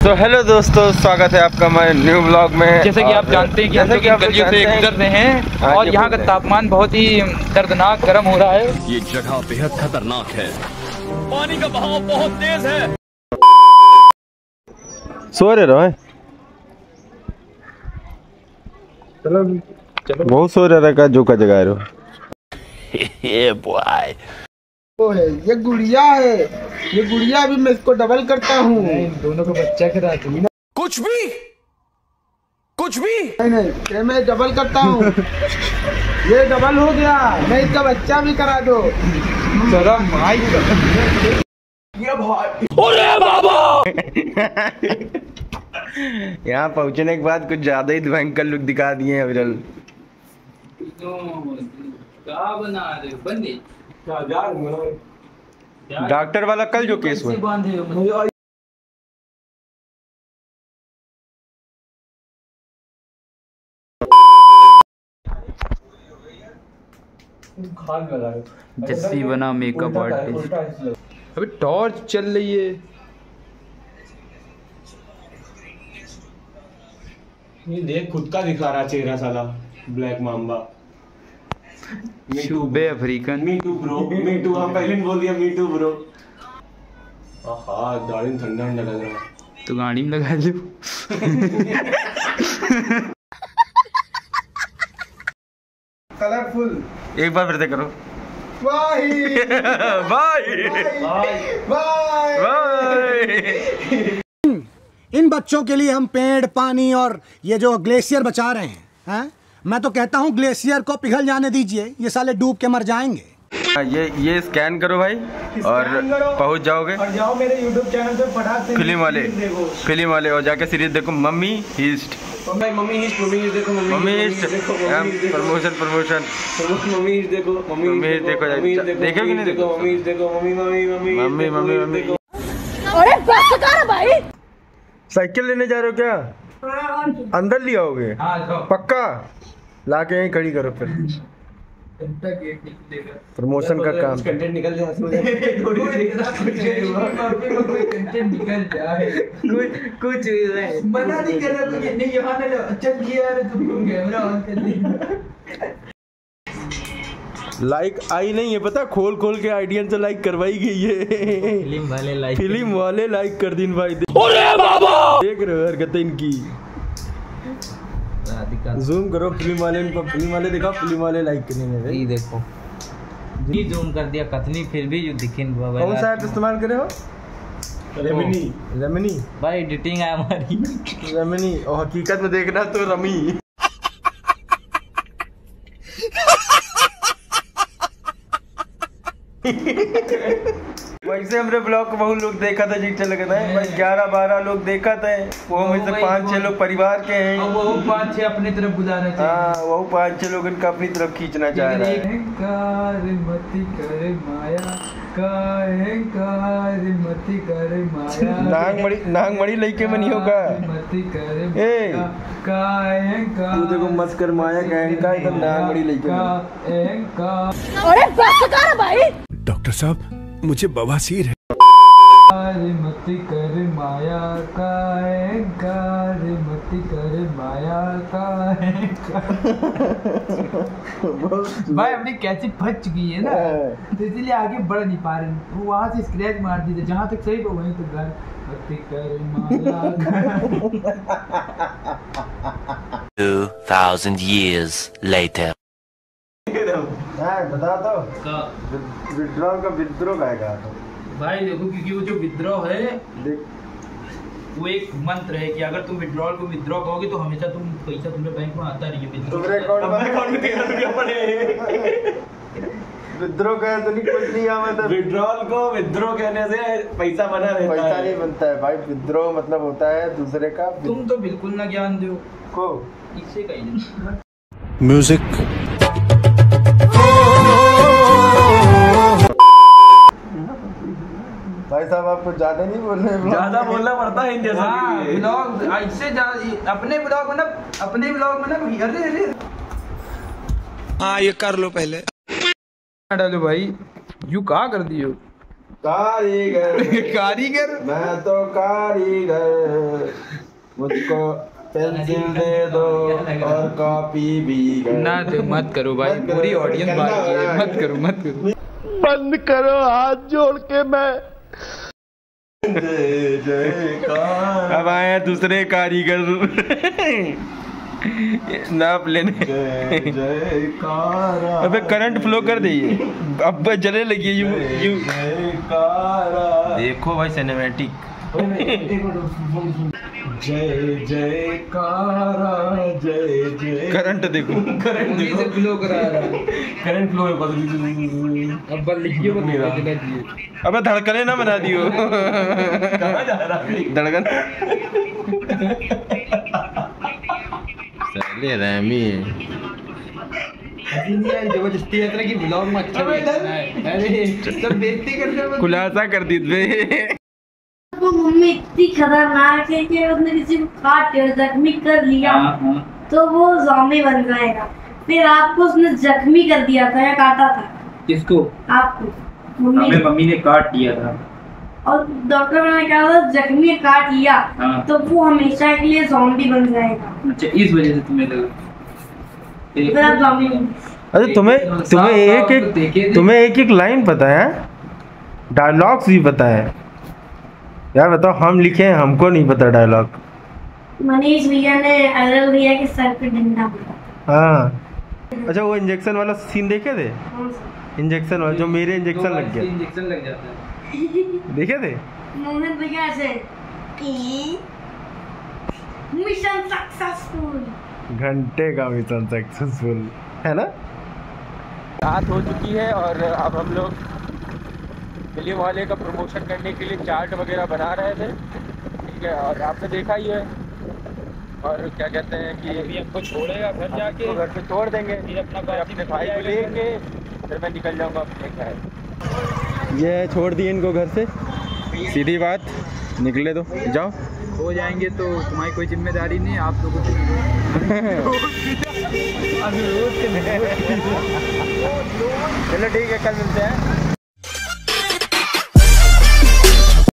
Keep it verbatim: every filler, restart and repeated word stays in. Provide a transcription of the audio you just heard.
तो हेलो दोस्तों, स्वागत है आपका हमारे न्यू ब्लॉग में। जैसे कि आप जानते हैं कि हम लोग इन गलियों से गुजर रहे हैं और यहाँ का तापमान बहुत ही दर्दनाक गर्म हो रहा है। ये जगह बेहद खतरनाक है, पानी का बहाव बहुत तेज है। सो रहे रहो चलो चलो बहुत सो रहा का जो का जगह रहो। ये बॉय वो है, ये गुड़िया है, ये गुड़िया भी मैं इसको डबल करता हूँ। दोनों को बच्चा करा दूँ। कुछ भी कुछ भी नहीं नहीं, ये मैं डबल करता हूँ। ये डबल हो गया, मैं इसका बच्चा भी करा दो। जरा माइक ये भाई अरे बाबा यहाँ पहुँचने के बाद कुछ ज्यादा ही भयंकर लुक दिखा दिए हैं विरल। क्या बना रहे हो बंदे? डॉक्टर वाला कल जो केस हुआ बांधे हो जस्सी बना मेकअप आर्टिस्ट। अभी टॉर्च चल रही है। ये देख खुद का दिखा रहा चेहरा साला ब्लैक माम्बा। शूबे African. Me too bro, me too. हम पहले बोल दिया मी टू ब्रो। आहा दाढ़ी में ठंडा ठंडा लग रहा है। तो गाड़ी में लगा लो। कलरफुल। एक बार फिर से करो। Bye bye bye bye. इन बच्चों के लिए हम पेड़, पानी और ये जो ग्लेशियर बचा रहे हैं, हैं? मैं तो कहता हूँ ग्लेशियर को पिघल जाने दीजिए, ये साले डूब के मर जाएंगे। ये ये स्कैन करो भाई और पहुंच जाओगे। और जाओ मेरे यूट्यूब चैनल पे फटाक से फिल्म वाले फिल्म वाले और जाके सीरीज देखो mummy heist. Mummy heist, mummy heist देखो, mummy heist promotion promotion mummy heist देखो, मम्मी हीस्ट देखो। देखो कि नहीं देखो? मम्मी हीस्ट देखो, mummy mummy mummy mummy mummy mummy. अरे बस कर भाई। साइकिल लेने जा रहे हो क्या? अंदर ले आओगे पक्का? ला के यहीं खड़ी करो फिर। प्रमोशन का काम कंटेंट निकल जाए कुछ मना नहीं कर रहा तुझे, नहीं यहाँ ना लो। चल यार तुम कैमरा ऑन कर दे। लाइक आई नहीं है पता, खोल खोल के आइडियन से लाइक करवाई गई है। फिल्म वाले लाइक फिल्म वाले लाइक कर दिन भाई। अरे बाबा देख रहे हो हरकतें इनकी। जूम करो फिल्म वाले इनको, फिल्म वाले दिखाओ, फिल्म वाले लाइक करेंगे। ये देखो जी जूम कर दिया कतनी, फिर भी जो दिखे कौन सा ऐप इस्तेमाल करे हो? रेमिनी रेमिनी भाई एडिटिंग है हमारी। रेमिनी और हकीकत में देखना तो रमी। वैसे हमने ब्लॉग को बहुत लोग देखा था, जी चल गया था भाई। ग्यारह बारह लोग देखा था, वो में से पाँच छह लोग परिवार के हैं। वो पाँच छह अपनी तरफ बुला रहे थे। हाँ वो पाँच छह लोग इनका अपनी तरफ खींचना चाह रहा है। कार मती करे माया, कार मती करे माया। नांग मड़ी नांग मड़ी लइके में नहीं होगा। मती करे ए का तू देखो मत कर माया कहन का, एकदम नांग मड़ी लइके में। अरे बस कर भाई। डॉक्टर साहब मुझे बवासीर है। मती करे माया का कार मती करे माया का। भाई अपनी कैची फंस चुकी है ना, तो इसलिए आगे बढ़ नहीं पा रहे। वो वहाँ से स्क्रैच मार दी थी, जहाँ तक सही तो वहीं तक घर मती करे माया। Two thousand years later. बता तो विड्रॉल का विद्रोह गाएगा भाई देखो, क्योंकि वो जो विद्रोह है देख, वो एक मंत्र है कि अगर तुम विड्रॉल को विद्रॉ कहोगे तो हमेशा तुम पैसा तुम्हारे बैंक में आता रही है। तुम्हारे अकाउंट में तेरह रुपया पड़े। विद्रोह कहे तो नहीं कुछ नहीं आवा था। विड्रॉल को विद्रोह कहने से पैसा बना रहता है। पैसा नहीं बनता है भाई। विद्रोह मतलब होता है दूसरे का। तुम तो बिल्कुल ना ज्ञान दो को इससे कहीं नहीं। म्यूजिक भाई साहब आपको ज्यादा नहीं बोल रहे? ज्यादा बोलना पड़ता है इन जैसा। हाँ ब्लॉग ऐसे अपने ब्लॉग में ना, अपने ब्लॉग में ना। अरे अरे हाँ ये कर लो पहले। डालो भाई, यू कहाँ कर दियो? कारीगर कारीगर मैं तो कारीगर मुझको पेंसिल दे दो और कॉपी भी ना तो मत करो भाई, पूरी ऑडियंस बाकी है, मत करो मत करो। बंद करो हाथ जोड़ के मैं। जय जयकार। अब आए हैं दूसरे कारीगर नाप लेने। जय जयकार। अबे करंट फ्लो कर दे, अब जले लगी यू यू। देखो भाई सिनेमैटिक। जय जयकार जय जय। करंट देखो, करंट से फ्लो करा रहा है। करंट फ्लो है अब बल लिखिए वो मेरा दिला दिए। अबे धड़कने ना बना दियो। कहाँ जा रहा है धड़कन चले रहमी जबरदस्ती यात्रा की ब्लॉग में अच्छा भी है। अरे सब बेइज्जती करते हैं। खुलासा कर दी बे। वो मम्मी इतनी खतरनाक है कि उसने किसी को काट के जख्मी कर लिया तो वो ज़ॉम्बी बन जाएगा। फिर आपको उसने जख्मी कर दिया था या काटा था? किसको? आपको। मम्मी हमें मम्मी ने काट दिया था और डॉक्टर ने कहा था जख्मी ने काट लिया हाँ। तो वो हमेशा के लिए ज़ॉम्बी बन जाएगा। अच्छा इस वजह से तुम्हें लगा। फिर आप ज़ॉम्बी बन गए। अरे तुम्हें तुम्हें एक एक तुम्हें एक एक लाइन पता है, डायलॉग्स भी पता है यार। बताओ हम लिखे हैं, हमको नहीं पता डायलॉग। मनीष भैया ने अरल भैया के सर पे डंडा मारा। हाँ अच्छा, वो इंजेक्शन वाला सीन देखे थे? कौन सा? इंजेक्शन वाला जो मेरे इंजेक्शन लग गया, इंजेक्शन लग जाता है। देखे थे? मोहन भैया से मिशन सक्सेसफुल। घंटे का मिशन सक्सेसफुल है ना। रात हो चुकी है और अब हम लोग फिल्म वाले का प्रमोशन करने के लिए चार्ट वगैरह बना रहे थे, ठीक है। और आपने देखा ही है। और क्या कहते हैं कि अभी हमको छोड़ेगा घर जाके, घर पे छोड़ देंगे, फिर अपना फिर अपने भाई को लेके फिर मैं निकल जाऊंगा अपने घर। ये छोड़ दिए इनको घर से, सीधी बात, निकले दो जाओ। हो जाएंगे तो तुम्हारी कोई जिम्मेदारी नहीं, आप लोगों को चलो ठीक है, कल मिलते हैं।